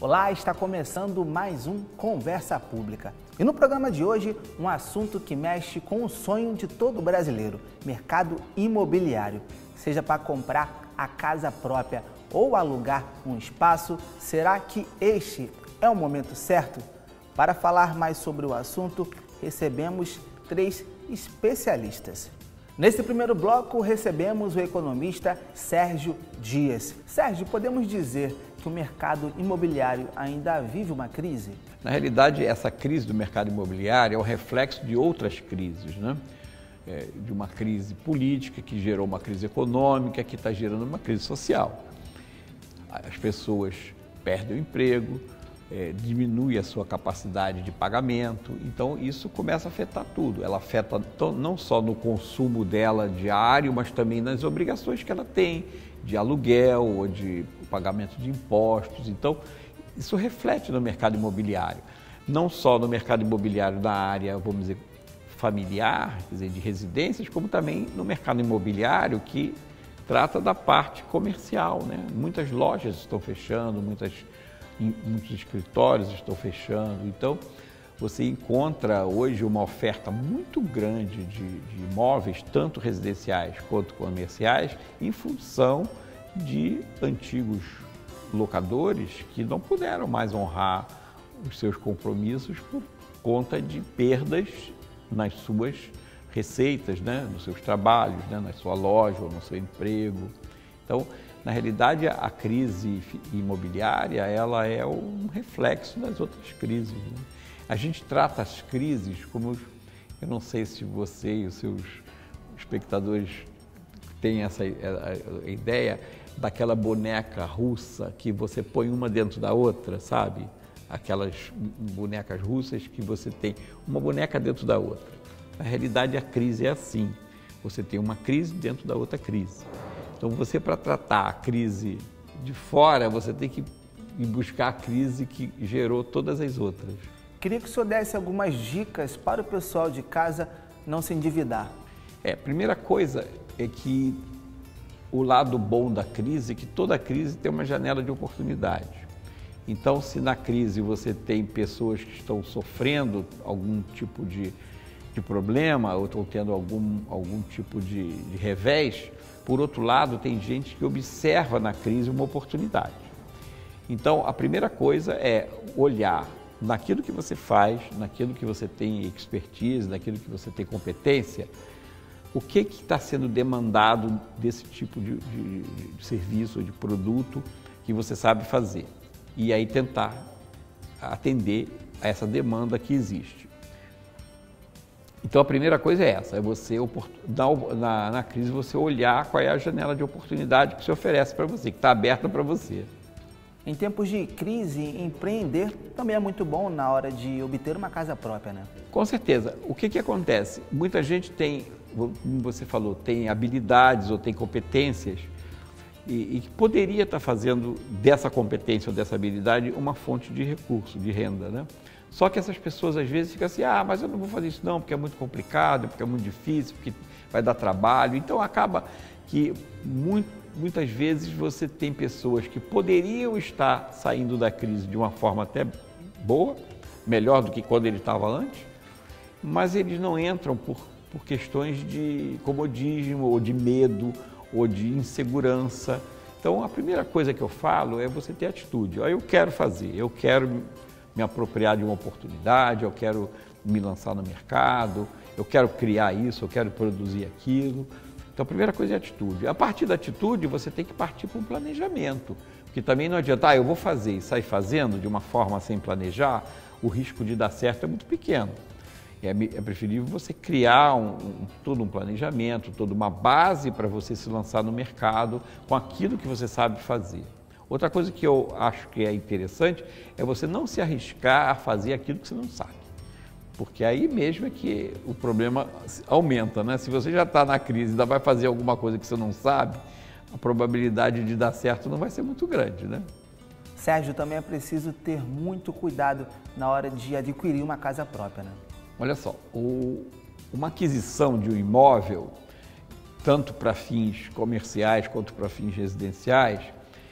Olá, está começando mais um Conversa Pública. E no programa de hoje, um assunto que mexe com o sonho de todo brasileiro, mercado imobiliário. Seja para comprar a casa própria ou alugar um espaço, será que este é o momento certo? Para falar mais sobre o assunto, recebemos 3 especialistas. Nesse primeiro bloco, recebemos o economista Sérgio Dias. Sérgio, podemos dizer que o mercado imobiliário ainda vive uma crise? Na realidade, essa crise do mercado imobiliário é o reflexo de outras crises, né? De uma crise política que gerou uma crise econômica, que está gerando uma crise social. As pessoas perdem o emprego, diminui a sua capacidade de pagamento, então isso começa a afetar tudo. Ela afeta não só no consumo dela diário, mas também nas obrigações que ela tem de aluguel ou de pagamento de impostos. Então, isso reflete no mercado imobiliário, não só no mercado imobiliário da área, vamos dizer, familiar, quer dizer, de residências, como também no mercado imobiliário que trata da parte comercial, né? Muitas lojas estão fechando, muitos escritórios estão fechando, então você encontra hoje uma oferta muito grande de imóveis, tanto residenciais quanto comerciais, em função de antigos locadores que não puderam mais honrar os seus compromissos por conta de perdas nas suas receitas, né, nos seus trabalhos, né, na sua loja ou no seu emprego. Então, na realidade, a crise imobiliária, ela é um reflexo das outras crises, né? A gente trata as crises como, eu não sei se você e os seus espectadores têm essa a ideia daquela boneca russa que você põe uma dentro da outra, sabe? Aquelas bonecas russas que você tem uma boneca dentro da outra. Na realidade, a crise é assim. Você tem uma crise dentro da outra crise. Então, você, para tratar a crise de fora, você tem que ir buscar a crise que gerou todas as outras. Queria que o senhor desse algumas dicas para o pessoal de casa não se endividar. A primeira coisa é que o lado bom da crise é que toda crise tem uma janela de oportunidade. Então, se na crise você tem pessoas que estão sofrendo algum tipo de problema ou estão tendo algum tipo de revés, por outro lado, tem gente que observa na crise uma oportunidade. Então, a primeira coisa é olhar naquilo que você faz, naquilo que você tem expertise, naquilo que você tem competência, o que está sendo demandado desse tipo de serviço ou de produto que você sabe fazer. E aí tentar atender a essa demanda que existe. Então, a primeira coisa é essa, é você, na crise, você olhar qual é a janela de oportunidade que se oferece para você, que está aberta para você. Em tempos de crise, empreender também é muito bom na hora de obter uma casa própria, né? Com certeza. O que acontece? Muita gente tem, como você falou, tem habilidades ou tem competências e poderia estar fazendo dessa competência ou dessa habilidade uma fonte de recurso, de renda, né? Só que essas pessoas às vezes ficam assim, mas eu não vou fazer isso não, porque é muito complicado, porque é muito difícil, porque vai dar trabalho. Então acaba que muitas vezes você tem pessoas que poderiam estar saindo da crise de uma forma até boa, melhor do que quando ele estava antes, mas eles não entram por questões de comodismo ou de medo ou de insegurança. Então a primeira coisa que eu falo é você ter atitude. Eu quero fazer, eu quero me apropriar de uma oportunidade, eu quero me lançar no mercado, eu quero criar isso, eu quero produzir aquilo. Então, a primeira coisa é a atitude. A partir da atitude, você tem que partir para um planejamento, porque também não adianta, eu vou fazer e sair fazendo de uma forma sem planejar, o risco de dar certo é muito pequeno. É preferível você criar todo um planejamento, toda uma base para você se lançar no mercado com aquilo que você sabe fazer. Outra coisa que eu acho que é interessante é você não se arriscar a fazer aquilo que você não sabe. Porque aí mesmo é que o problema aumenta, né? Se você já está na crise e ainda vai fazer alguma coisa que você não sabe, a probabilidade de dar certo não vai ser muito grande, né? Sérgio, também é preciso ter muito cuidado na hora de adquirir uma casa própria, né? Olha só, uma aquisição de um imóvel, tanto para fins comerciais quanto para fins residenciais,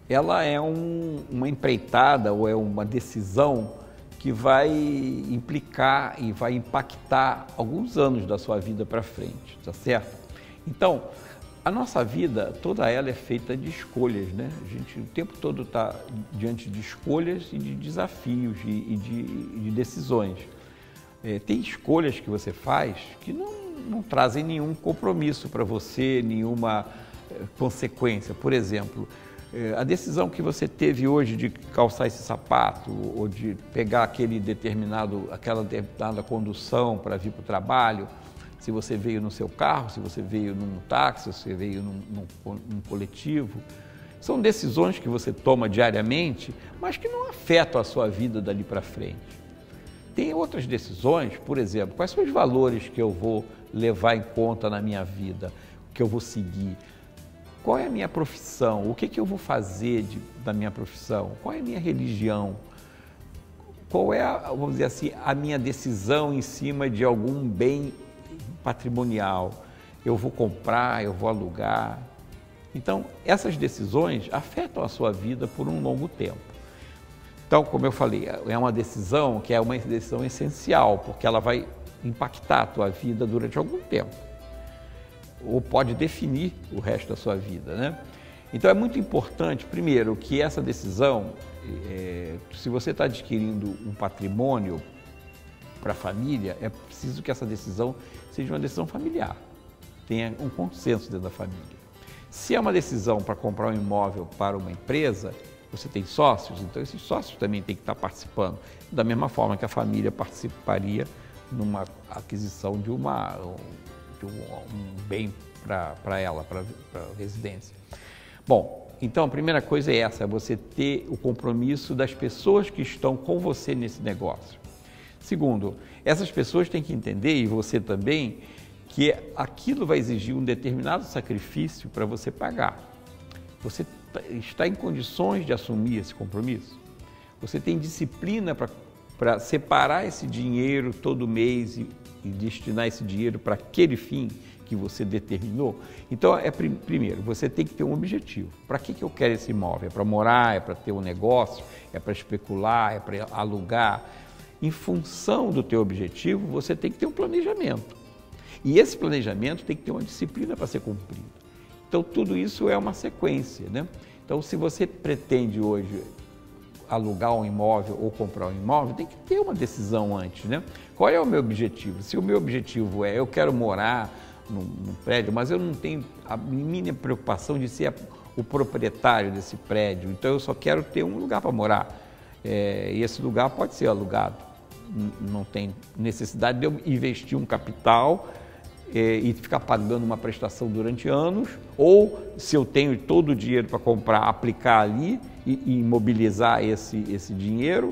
ela é uma empreitada ou é uma decisão que vai implicar e vai impactar alguns anos da sua vida para frente, tá certo? Então, a nossa vida, toda ela é feita de escolhas, né? A gente o tempo todo está diante de escolhas e de desafios e de decisões. Tem escolhas que você faz que não trazem nenhum compromisso para você, nenhuma consequência. Por exemplo, a decisão que você teve hoje de calçar esse sapato ou de pegar aquela determinada condução para vir para o trabalho, se você veio no seu carro, se você veio num táxi, se você veio num coletivo, são decisões que você toma diariamente, mas que não afetam a sua vida dali para frente. Tem outras decisões, por exemplo, quais são os valores que eu vou levar em conta na minha vida, que eu vou seguir? Qual é a minha profissão? O que eu vou fazer da minha profissão? Qual é a minha religião? Qual é, vamos dizer assim, a minha decisão em cima de algum bem patrimonial? Eu vou comprar, eu vou alugar? Então, essas decisões afetam a sua vida por um longo tempo. Então, como eu falei, é uma decisão que é uma decisão essencial, porque ela vai impactar a tua vida durante algum tempo, ou pode definir o resto da sua vida, né? Então, é muito importante, primeiro, que essa decisão, se você está adquirindo um patrimônio para a família, é preciso que essa decisão seja uma decisão familiar, tenha um consenso dentro da família. Se é uma decisão para comprar um imóvel para uma empresa, você tem sócios, então esses sócios também têm que estar participando, da mesma forma que a família participaria numa aquisição de um bem para ela, para a residência. Bom, então a primeira coisa é essa, é você ter o compromisso das pessoas que estão com você nesse negócio. Segundo, essas pessoas têm que entender, e você também, que aquilo vai exigir um determinado sacrifício para você pagar. Você está em condições de assumir esse compromisso? Você tem disciplina para separar esse dinheiro todo mês e destinar esse dinheiro para aquele fim que você determinou? Então, primeiro, você tem que ter um objetivo. Para que eu quero esse imóvel? É para morar? É para ter um negócio? É para especular? É para alugar? Em função do teu objetivo, você tem que ter um planejamento. E esse planejamento tem que ter uma disciplina para ser cumprido. Então, tudo isso é uma sequência, né? Então, se você pretende hoje alugar um imóvel ou comprar um imóvel, tem que ter uma decisão antes, né? Qual é o meu objetivo? Se o meu objetivo é, eu quero morar num prédio, mas eu não tenho a mínima preocupação de ser o proprietário desse prédio, então eu só quero ter um lugar para morar. E esse lugar pode ser alugado. Não tem necessidade de eu investir um capital e ficar pagando uma prestação durante anos, ou se eu tenho todo o dinheiro para comprar, aplicar ali e imobilizar esse dinheiro.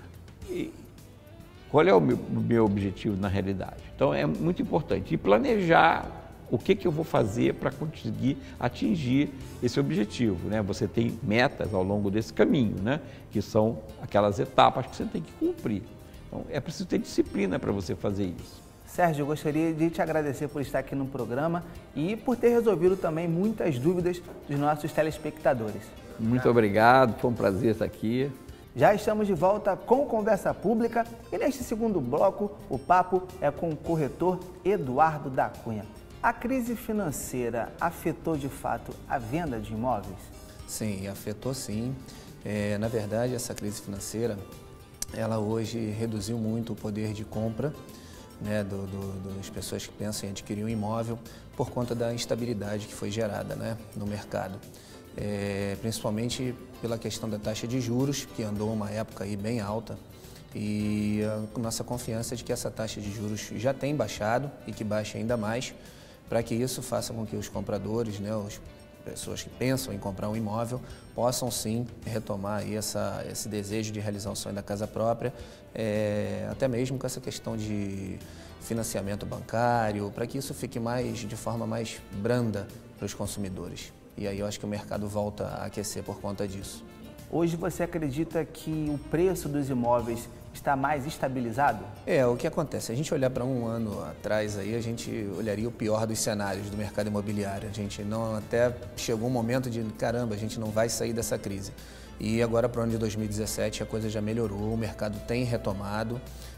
Qual é o meu objetivo na realidade? Então é muito importante e planejar o que eu vou fazer para conseguir atingir esse objetivo, né? Você tem metas ao longo desse caminho, né? Que são aquelas etapas que você tem que cumprir. Então é preciso ter disciplina para você fazer isso. Sérgio, eu gostaria de te agradecer por estar aqui no programa e por ter resolvido também muitas dúvidas dos nossos telespectadores. Muito obrigado, foi um prazer estar aqui. Já estamos de volta com Conversa Pública e neste segundo bloco o papo é com o corretor Eduardo da Cunha. A crise financeira afetou de fato a venda de imóveis? Sim, afetou sim. Na verdade, essa crise financeira, ela hoje reduziu muito o poder de compra, né, das pessoas que pensam em adquirir um imóvel por conta da instabilidade que foi gerada, né, no mercado. Principalmente pela questão da taxa de juros, que andou uma época aí bem alta, e a nossa confiança é de que essa taxa de juros já tem baixado e que baixe ainda mais, para que isso faça com que os compradores, né, as pessoas que pensam em comprar um imóvel, possam sim retomar aí esse desejo de realizar o sonho da casa própria, até mesmo com essa questão de financiamento bancário, para que isso fique de forma mais branda para os consumidores. E aí eu acho que o mercado volta a aquecer por conta disso. Hoje você acredita que o preço dos imóveis está mais estabilizado? O que acontece? Se a gente olhar para um ano atrás, aí, a gente olharia o pior dos cenários do mercado imobiliário. A gente não, até chegou um momento de, caramba, a gente não vai sair dessa crise. E agora, para o ano de 2017, a coisa já melhorou, o mercado tem retomado.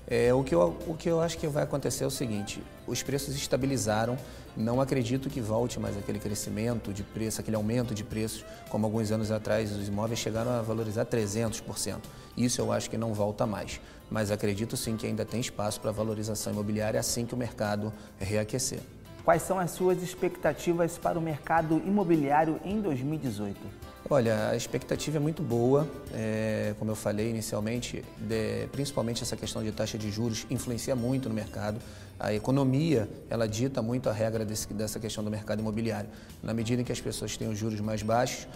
O que eu acho que vai acontecer é o seguinte: os preços estabilizaram, não acredito que volte mais aquele crescimento de preço, aquele aumento de preços, como alguns anos atrás os imóveis chegaram a valorizar 300%. Isso eu acho que não volta mais, mas acredito sim que ainda tem espaço para valorização imobiliária assim que o mercado reaquecer. Quais são as suas expectativas para o mercado imobiliário em 2018? Olha, a expectativa é muito boa, como eu falei inicialmente, principalmente essa questão de taxa de juros influencia muito no mercado. A economia, ela dita muito a regra dessa questão do mercado imobiliário. Na medida em que as pessoas têm os juros mais baixos,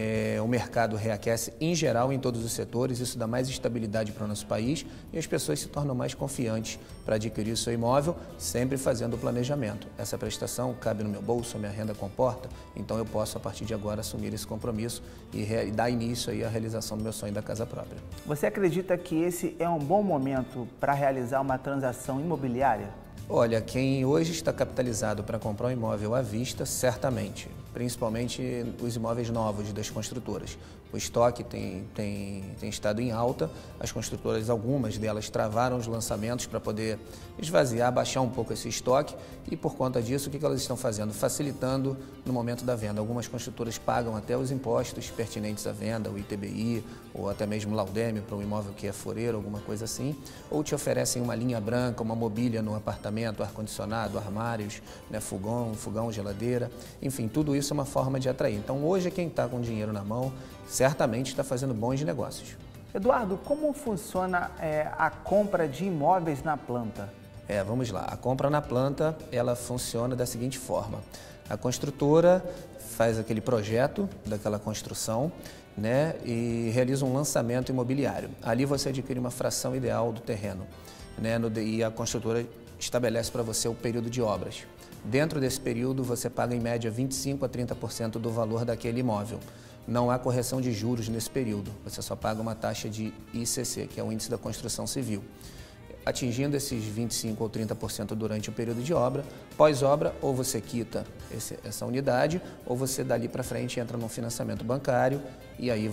o mercado reaquece em geral em todos os setores, isso dá mais estabilidade para o nosso país e as pessoas se tornam mais confiantes para adquirir o seu imóvel, sempre fazendo o planejamento. Essa prestação cabe no meu bolso, a minha renda comporta, então eu posso a partir de agora assumir esse compromisso e dar início aí à realização do meu sonho da casa própria. Você acredita que esse é um bom momento para realizar uma transação imobiliária? Olha, quem hoje está capitalizado para comprar um imóvel à vista, certamente, principalmente os imóveis novos das construtoras. O estoque tem estado em alta, as construtoras, algumas delas, travaram os lançamentos para poder esvaziar, baixar um pouco esse estoque e, por conta disso, o que elas estão fazendo? Facilitando no momento da venda. Algumas construtoras pagam até os impostos pertinentes à venda, o ITBI ou até mesmo laudêmio para um imóvel que é foreiro, alguma coisa assim, ou te oferecem uma linha branca, uma mobília no apartamento, ar-condicionado, armários, né, fogão, geladeira, enfim, tudo isso é uma forma de atrair. Então, hoje, quem está com dinheiro na mão, certamente está fazendo bons negócios. Eduardo, como funciona a compra de imóveis na planta? Vamos lá. A compra na planta, ela funciona da seguinte forma. A construtora faz aquele projeto daquela construção, né, e realiza um lançamento imobiliário. Ali você adquire uma fração ideal do terreno, né, e a construtora estabelece para você o período de obras. Dentro desse período, você paga em média 25% a 30% do valor daquele imóvel. Não há correção de juros nesse período, você só paga uma taxa de ICC, que é o Índice da Construção Civil. Atingindo esses 25% ou 30% durante o período de obra, pós-obra, ou você quita essa unidade, ou você dali para frente entra num financiamento bancário e aí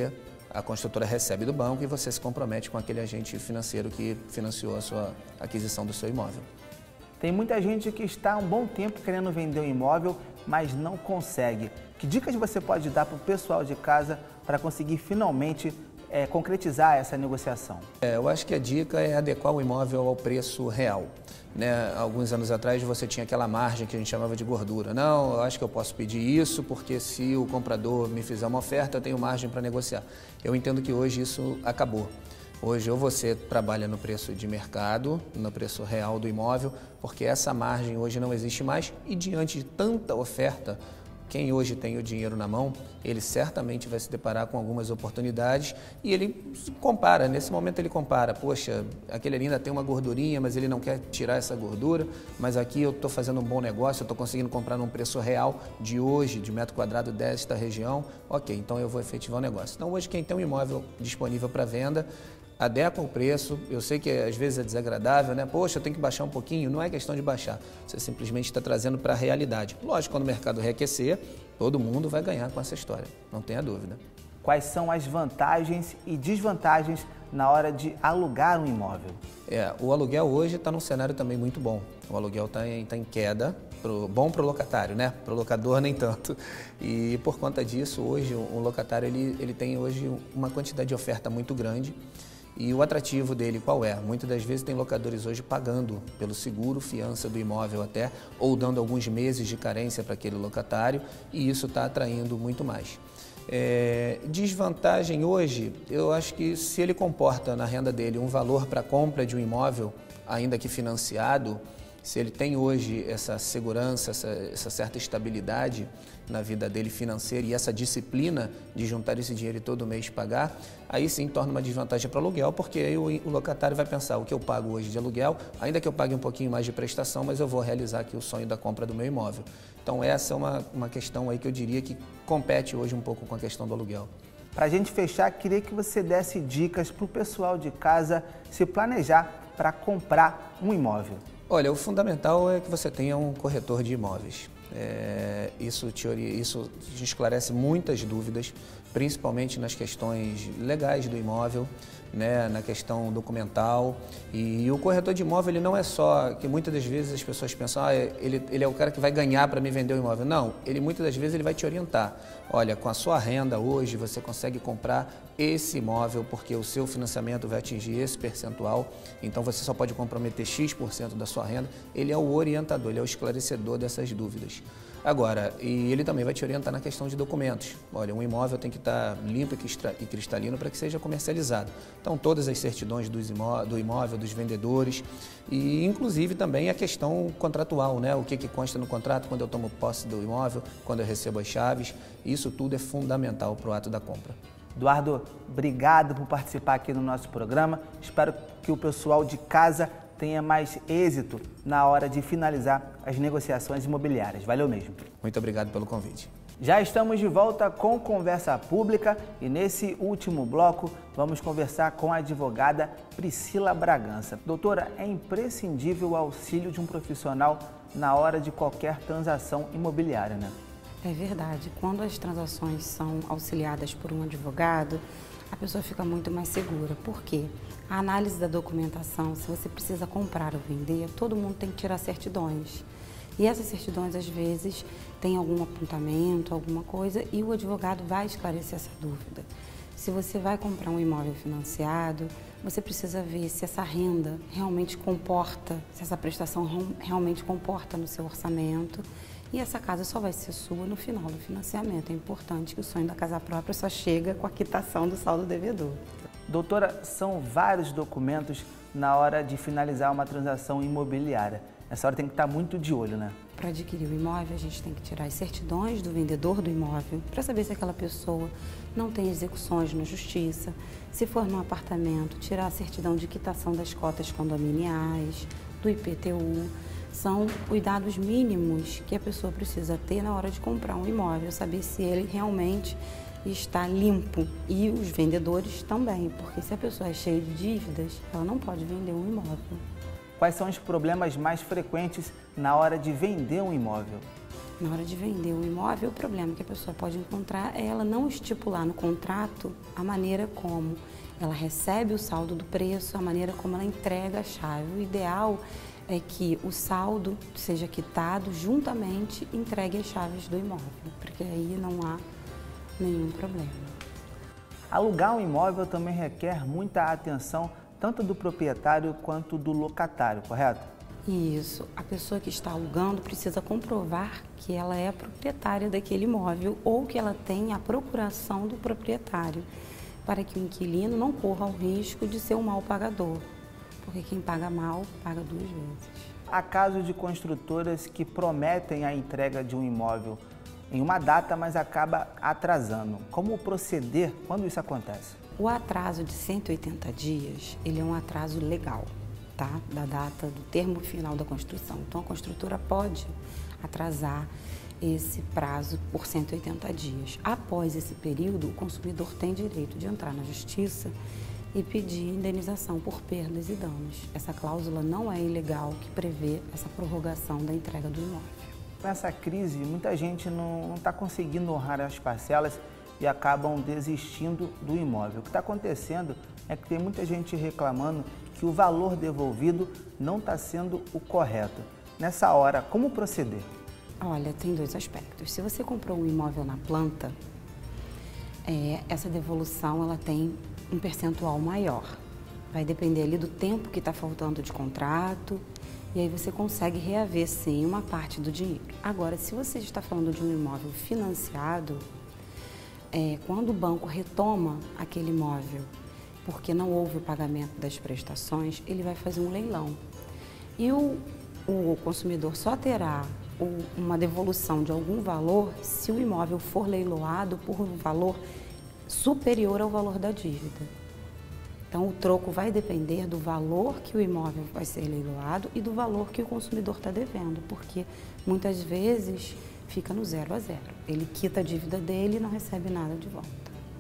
a construtora recebe do banco e você se compromete com aquele agente financeiro que financiou a sua aquisição do seu imóvel. Tem muita gente que está há um bom tempo querendo vender um imóvel, mas não consegue. Que dicas você pode dar para o pessoal de casa para conseguir finalmente concretizar essa negociação? Eu acho que a dica é adequar o imóvel ao preço real. Né? Alguns anos atrás você tinha aquela margem que a gente chamava de gordura. Não, eu acho que eu posso pedir isso porque se o comprador me fizer uma oferta, eu tenho margem para negociar. Eu entendo que hoje isso acabou. Hoje ou você trabalha no preço de mercado, no preço real do imóvel, porque essa margem hoje não existe mais e diante de tanta oferta, quem hoje tem o dinheiro na mão, ele certamente vai se deparar com algumas oportunidades e ele compara, nesse momento ele compara, poxa, aquele ali ainda tem uma gordurinha, mas ele não quer tirar essa gordura, mas aqui eu estou fazendo um bom negócio, eu estou conseguindo comprar num preço real de hoje, de metro quadrado desta região, ok, então eu vou efetivar o negócio. Então hoje quem tem um imóvel disponível para venda, adequa o preço, eu sei que às vezes é desagradável, né? Poxa, eu tenho que baixar um pouquinho, não é questão de baixar, você simplesmente está trazendo para a realidade. Lógico, quando o mercado reaquecer, todo mundo vai ganhar com essa história, não tenha dúvida. Quais são as vantagens e desvantagens na hora de alugar um imóvel? O aluguel hoje está num cenário também muito bom, o aluguel está em queda, bom para o locatário, né? Para o locador nem tanto. E por conta disso, hoje o locatário ele tem hoje uma quantidade de oferta muito grande. E o atrativo dele qual é? Muitas das vezes tem locadores hoje pagando pelo seguro, fiança do imóvel até, ou dando alguns meses de carência para aquele locatário e isso está atraindo muito mais. Desvantagem hoje, eu acho que se ele comporta na renda dele um valor para a compra de um imóvel, ainda que financiado, se ele tem hoje essa segurança, essa certa estabilidade na vida dele financeira e essa disciplina de juntar esse dinheiro e todo mês pagar, aí sim torna uma desvantagem para o aluguel, porque aí o locatário vai pensar, o que eu pago hoje de aluguel, ainda que eu pague um pouquinho mais de prestação, mas eu vou realizar aqui o sonho da compra do meu imóvel. Então essa é uma questão aí que eu diria que compete hoje um pouco com a questão do aluguel. Para a gente fechar, queria que você desse dicas para o pessoal de casa se planejar para comprar um imóvel. Olha, o fundamental é que você tenha um corretor de imóveis. Isso te esclarece muitas dúvidas, principalmente nas questões legais do imóvel, né, na questão documental. E o corretor de imóvel, ele não é só, que muitas das vezes as pessoas pensam, ele é o cara que vai ganhar para me vender o imóvel. Não, ele muitas das vezes ele vai te orientar. Olha, com a sua renda hoje você consegue comprar esse imóvel porque o seu financiamento vai atingir esse percentual, então você só pode comprometer X% da sua renda. Ele é o orientador, ele é o esclarecedor dessas dúvidas. Agora, e ele também vai te orientar na questão de documentos. Olha, um imóvel tem que estar limpo e cristalino para que seja comercializado. Então, todas as certidões do imóvel, dos vendedores e, inclusive, também a questão contratual, né? O que consta no contrato quando eu tomo posse do imóvel, quando eu recebo as chaves. Isso tudo é fundamental para o ato da compra. Eduardo, obrigado por participar aqui no nosso programa. Espero que o pessoal de casa tenha mais êxito na hora de finalizar as negociações imobiliárias. Valeu mesmo. Muito obrigado pelo convite. Já estamos de volta com Conversa Pública e nesse último bloco vamos conversar com a advogada Priscila Bragança. Doutora, é imprescindível o auxílio de um profissional na hora de qualquer transação imobiliária, né? É verdade. Quando as transações são auxiliadas por um advogado, a pessoa fica muito mais segura. Por quê? A análise da documentação, se você precisa comprar ou vender, todo mundo tem que tirar certidões. E essas certidões, às vezes, têm algum apontamento, alguma coisa, e o advogado vai esclarecer essa dúvida. Se você vai comprar um imóvel financiado, você precisa ver se essa renda realmente comporta, se essa prestação realmente comporta no seu orçamento. E essa casa só vai ser sua no final do financiamento. É importante que o sonho da casa própria só chega com a quitação do saldo devedor. Doutora, são vários documentos na hora de finalizar uma transação imobiliária. Essa hora tem que estar muito de olho, né? Para adquirir o imóvel, a gente tem que tirar as certidões do vendedor do imóvel para saber se aquela pessoa não tem execuções na justiça. Se for num apartamento, tirar a certidão de quitação das cotas condominiais, do IPTU. São cuidados mínimos que a pessoa precisa ter na hora de comprar um imóvel, saber se ele realmente está limpo e os vendedores também, porque se a pessoa é cheia de dívidas, ela não pode vender um imóvel. Quais são os problemas mais frequentes na hora de vender um imóvel? Na hora de vender um imóvel, o problema que a pessoa pode encontrar é ela não estipular no contrato a maneira como ela recebe o saldo do preço, a maneira como ela entrega a chave. O ideal é que o saldo seja quitado juntamente e entregue as chaves do imóvel, porque aí não há nenhum problema. Alugar um imóvel também requer muita atenção, tanto do proprietário quanto do locatário, correto? Isso. A pessoa que está alugando precisa comprovar que ela é a proprietária daquele imóvel ou que ela tem a procuração do proprietário, para que o inquilino não corra o risco de ser um mau pagador. Porque quem paga mal, paga duas vezes. Há casos de construtoras que prometem a entrega de um imóvel em uma data, mas acaba atrasando. Como proceder quando isso acontece? O atraso de 180 dias, ele é um atraso legal, tá? Da data do termo final da construção. Então, a construtora pode atrasar esse prazo por 180 dias. Após esse período, o consumidor tem direito de entrar na justiça e pedir indenização por perdas e danos. Essa cláusula não é ilegal, que prevê essa prorrogação da entrega do imóvel. Nessa crise, muita gente não está conseguindo honrar as parcelas e acabam desistindo do imóvel. O que está acontecendo é que tem muita gente reclamando que o valor devolvido não está sendo o correto. Nessa hora, como proceder? Olha, tem dois aspectos. Se você comprou um imóvel na planta, essa devolução ela tem um percentual maior. Vai depender ali do tempo que está faltando de contrato e aí você consegue reaver, sim, uma parte do dinheiro. Agora, se você está falando de um imóvel financiado, quando o banco retoma aquele imóvel porque não houve o pagamento das prestações, ele vai fazer um leilão. E o consumidor só terá uma devolução de algum valor se o imóvel for leiloado por um valor superior ao valor da dívida. Então, o troco vai depender do valor que o imóvel vai ser leiloado e do valor que o consumidor está devendo, porque muitas vezes fica no 0 a 0. Ele quita a dívida dele e não recebe nada de volta.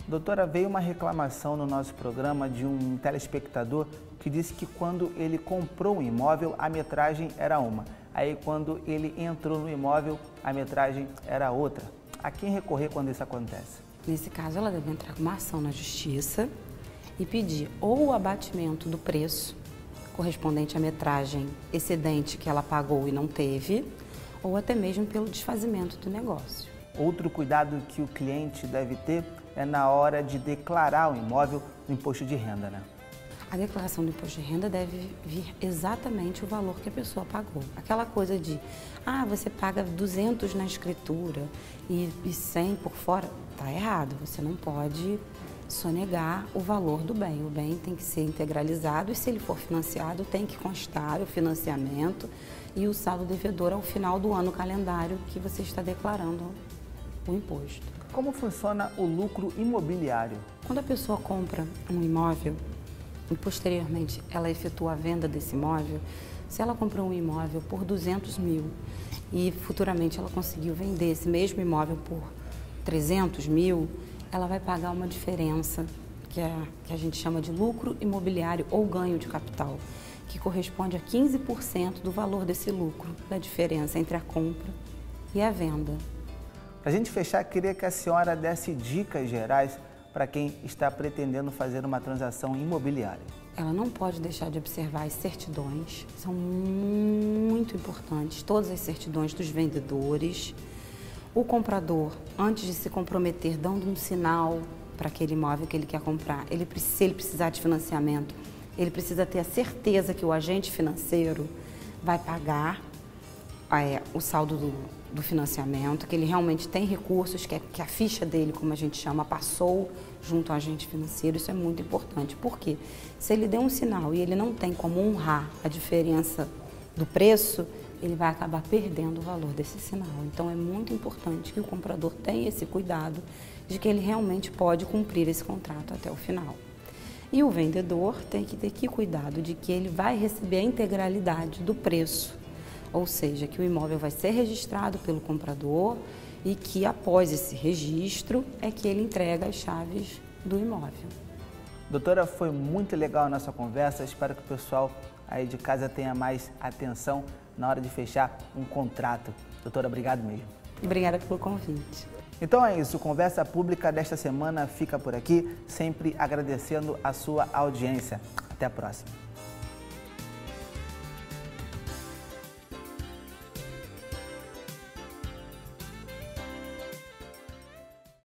Doutora, veio uma reclamação no nosso programa de um telespectador que disse que quando ele comprou um imóvel, a metragem era uma. Aí quando ele entrou no imóvel, a metragem era outra. A quem recorrer quando isso acontece? Nesse caso, ela deve entrar com uma ação na justiça e pedir ou o abatimento do preço correspondente à metragem excedente que ela pagou e não teve, ou até mesmo pelo desfazimento do negócio. Outro cuidado que o cliente deve ter é na hora de declarar o imóvel no imposto de renda, né? A declaração do imposto de renda deve vir exatamente o valor que a pessoa pagou. Aquela coisa de, você paga 200 na escritura e 100 por fora, tá errado. Você não pode sonegar o valor do bem. O bem tem que ser integralizado e, se ele for financiado, tem que constar o financiamento e o saldo devedor ao final do ano calendário que você está declarando o imposto. Como funciona o lucro imobiliário? Quando a pessoa compra um imóvel e posteriormente ela efetua a venda desse imóvel, se ela comprou um imóvel por 200 mil e futuramente ela conseguiu vender esse mesmo imóvel por 300 mil, ela vai pagar uma diferença que a gente chama de lucro imobiliário ou ganho de capital, que corresponde a 15% do valor desse lucro, da diferença entre a compra e a venda. Para a gente fechar, queria que a senhora desse dicas gerais para quem está pretendendo fazer uma transação imobiliária. Ela não pode deixar de observar as certidões, são muito importantes, todas as certidões dos vendedores. O comprador, antes de se comprometer, dando um sinal para aquele imóvel que ele quer comprar, se ele precisar de financiamento, ele precisa ter a certeza que o agente financeiro vai pagar o saldo do financiamento, que ele realmente tem recursos, que a ficha dele, como a gente chama, passou junto ao agente financeiro. Isso é muito importante, porque se ele der um sinal e ele não tem como honrar a diferença do preço, ele vai acabar perdendo o valor desse sinal. Então é muito importante que o comprador tenha esse cuidado de que ele realmente pode cumprir esse contrato até o final. E o vendedor tem que ter que cuidado de que ele vai receber a integralidade do preço, ou seja, que o imóvel vai ser registrado pelo comprador e que após esse registro é que ele entrega as chaves do imóvel. Doutora, foi muito legal a nossa conversa, espero que o pessoal aí de casa tenha mais atenção na hora de fechar um contrato. Doutora, obrigado mesmo. Obrigada pelo convite. Então é isso, Conversa Pública desta semana fica por aqui, sempre agradecendo a sua audiência. Até a próxima.